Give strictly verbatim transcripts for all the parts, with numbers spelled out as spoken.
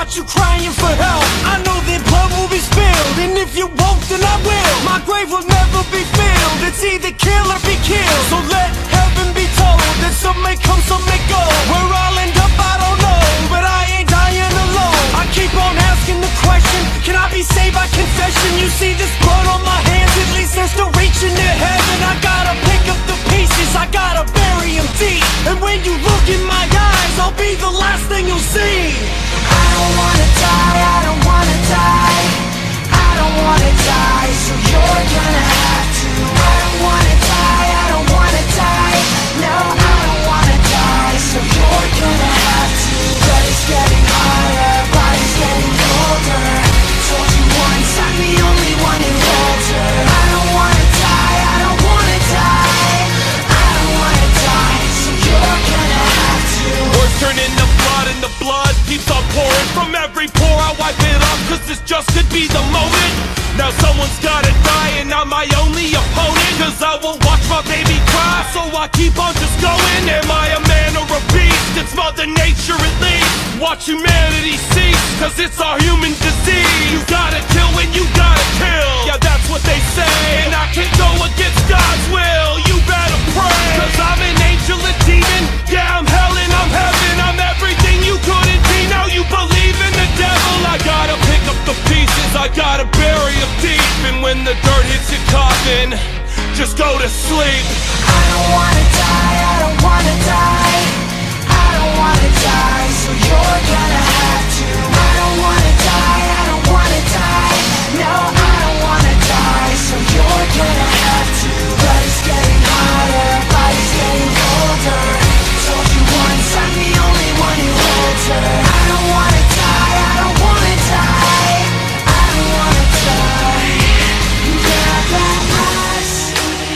got you crying for help. I know that blood will be spilled, and if you won't, then I will. My grave will never be filled. It's either kill or be killed. So let heaven be told that some may come, some may go. Where I'll end up, I don't know, but I ain't dying alone. I keep on asking the question, can I be saved by confession? You see this blood on my hands, at least they're still reaching to heaven. I gotta pick up the pieces, I gotta bury them deep. And when you look in my eyes, I'll be the last thing you'll see. I don't wanna die, I don't wanna die, I don't wanna die, so you're gonna have to. I don't wanna die, I don't wanna die, no, I don't wanna die, so you're gonna have to. Blood is getting hotter, body's getting colder. Told you once, I'm the only one who holds her. I don't wanna die, I don't wanna die, I don't wanna die, so you're gonna have to. Words turn into blood and the blood keeps on pouring from every pore. I wipe it off cause this just could be the moment. Now someone's gotta die and I'm my only opponent, cause I won't watch my baby cry, so I keep on just going. Am I a man or a beast? It's Mother Nature at least. Watch humanity cease, cause it's our human disease. You gotta kill when you gotta kill, yeah, that's what they say. And I can't go against God's will, you better pray. Cause I'm an angel, a demon, yeah, I'm hell and I'm heaven. I'm everything you couldn't be, now you believe in the devil. I gotta pick up the pieces, I gotta bury them deep. And when the dirt hits your coffin, just go to sleep. I don't wanna die, I don't wanna die, I don't wanna die, so you're gonna have to. I don't wanna die, I don't wanna die, no, I don't wanna die, so you're gonna have to. Blood is getting hotter, body's getting colder. Told you once, I'm the only one who holds her. I don't wanna die, I don't wanna die, I don't wanna die. Yeah, but I see,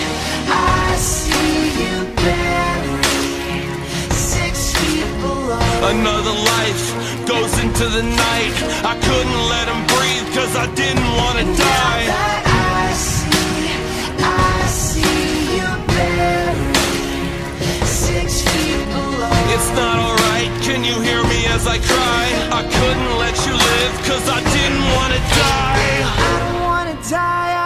I see you buried six feet below. Another life goes into the night. I couldn't let him breathe cause I didn't wanna die. Now that I see, I see you buried six feet below. It's not alright, can you hear me as I cry? I couldn't let you live cause I didn't wanna die. I don't wanna die,